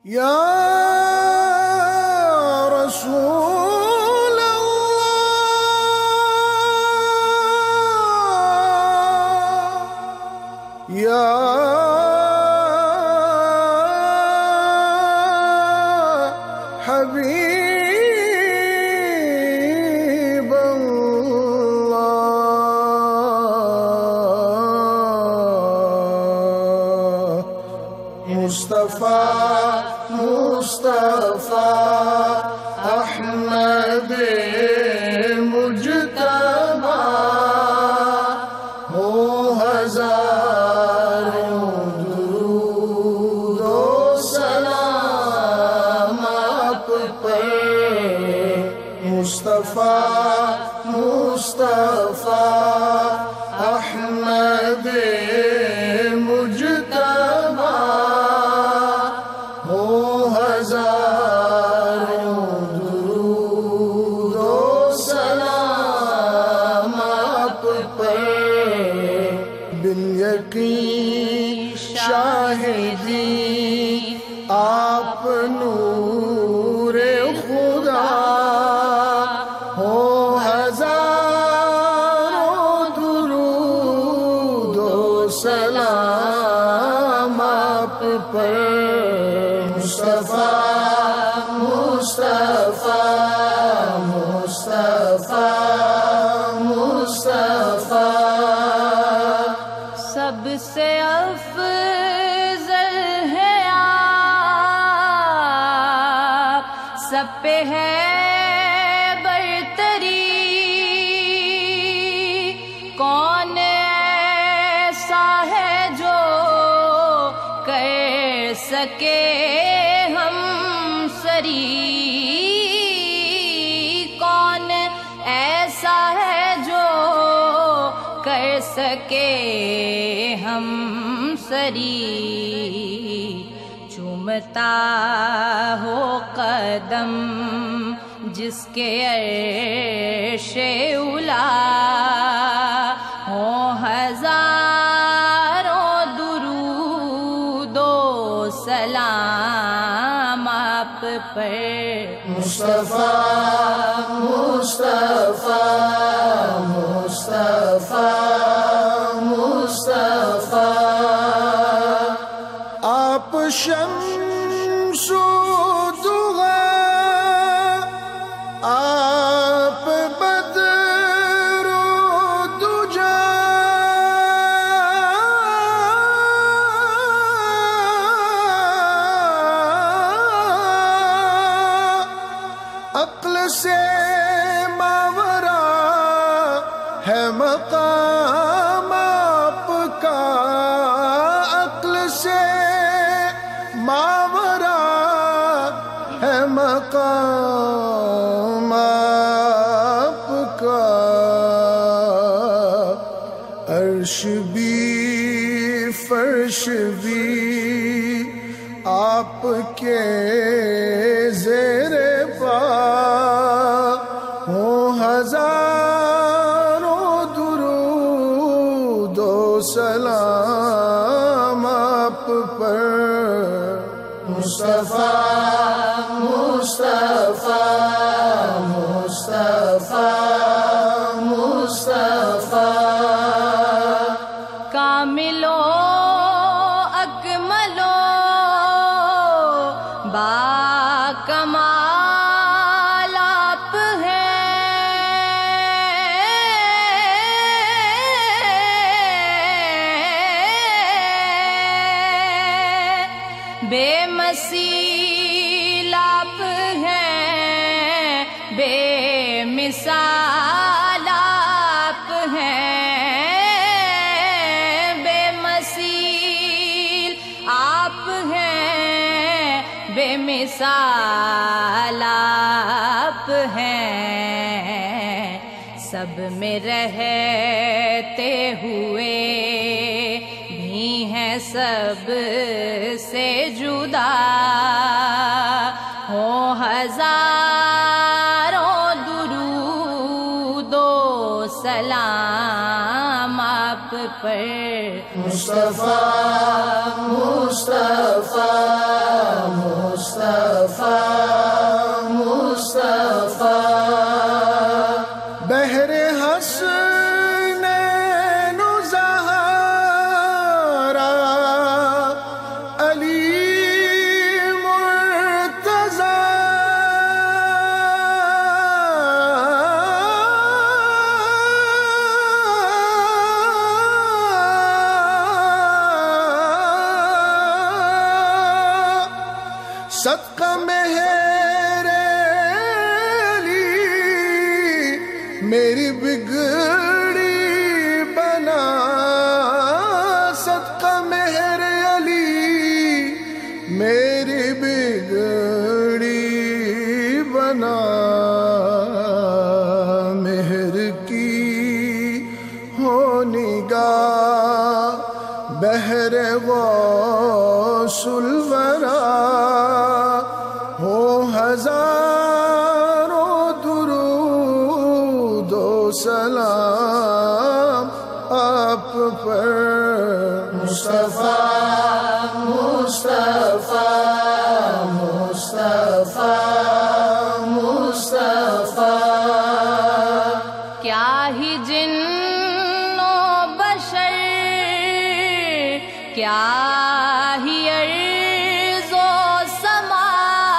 یا رسول اللہ، یا حبیب اللہ، مصطفیٰ احمد مجتبی، ہو ہزاروں درود و سلام آپ پر، مصطفیٰ احمد مجتبی، ہو ہزاروں درود و سلام آپ پر، بالیقین شاہدی آپ نور خدا، ہو ہزاروں درود و سلام آپ پر، سب سے افضل ہے آپ، سب پہ ہے برتری، کون ایسا ہے جو کر سکے ہم سری، کون ایسا ہے جو کر سکے ہم سری، چومتا ہو قدم جس کے عرش اولا، ہو ہزاروں درود و سلام آپ پر، آپ شمس و ضحیٰ، آپ بدر و دجا، عقل سے ماورا ہے مقام آپ کا، عقل سے ماورا ہے مقام آپ کا، عرش بھی فرش بھی آپ کے زیر پا، ہو ہزاروں درود و سلام آپ پر، کاملو اکملو با کمال آپ ہیں، بے مثیل آپ ہیں، بے مثال آپ ہیں، بے مثیل آپ ہیں، بے مثال آپ ہیں، سب میں رہتے ہوئے بھی ہیں سب سے جدا، ہو ہزاروں درود و سلام سلام آپ پر مصطفیٰ مصطفیٰ مصطفیٰ مصطفیٰ بحر حسنین و زہرا علی مرتضی صدقہ مہر علی میری بگڑی بنا صدقہ مہر علی میری بگڑی بنا مہر کی ہو نگاہ بحر غوث الورا ہو ہزاروں درود و سلام آپ پر مصطفیٰ مصطفیٰ مصطفیٰ مصطفیٰ کیا ہی جن و بشر کیا ہی ارض و سما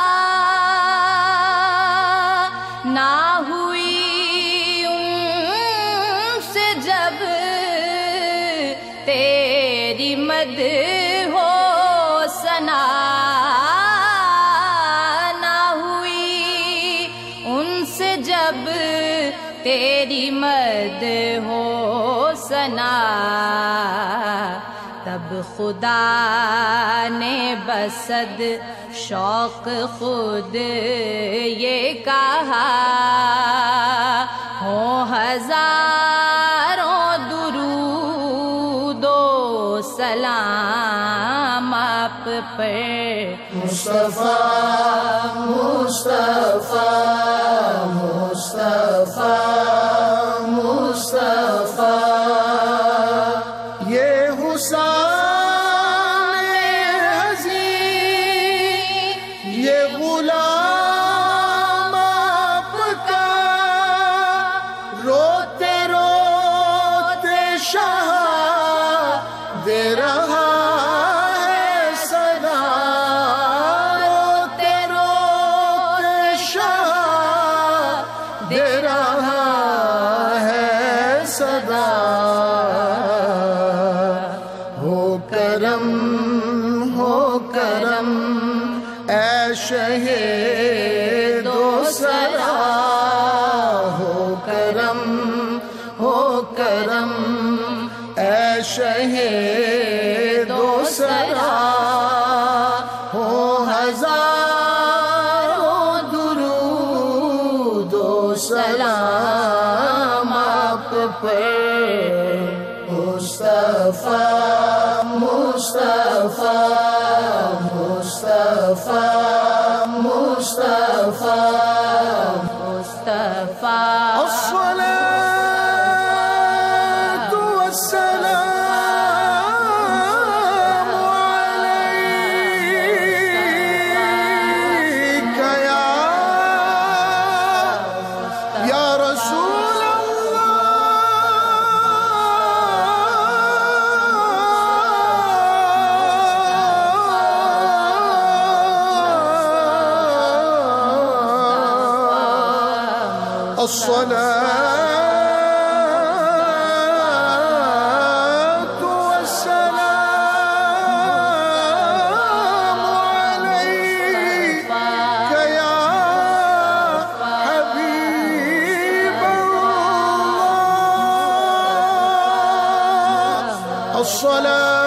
نہ ہوئی ان سے جب تیری مد ہو ثنا نہ ہوئی ان سے جب تیری مد ہو ثنا تب خدا نے بصد شوق خود یہ کہا ہو ہزاروں درود و سلام آپ پر مصطفیٰ مصطفیٰ مصطفیٰ مصطفیٰ یہ حسین عظیم یہ غلام آپ کا روتے روتے شاہ دے رہا ہے صدا روتے روتے شاہ دے رہا ہے صدا ہو کرم اے شہید و سرا ہو کرم اے شہید و سرا ہو ہزاروں درود و سلام آپ پر مصطفیٰ مصطفیٰ مصطفیٰ مصطفیٰ مصطفیٰ الصلاة والسلام عليك يا رسول الله الصلاة والسلام عليك يا حبيب الله الصلاة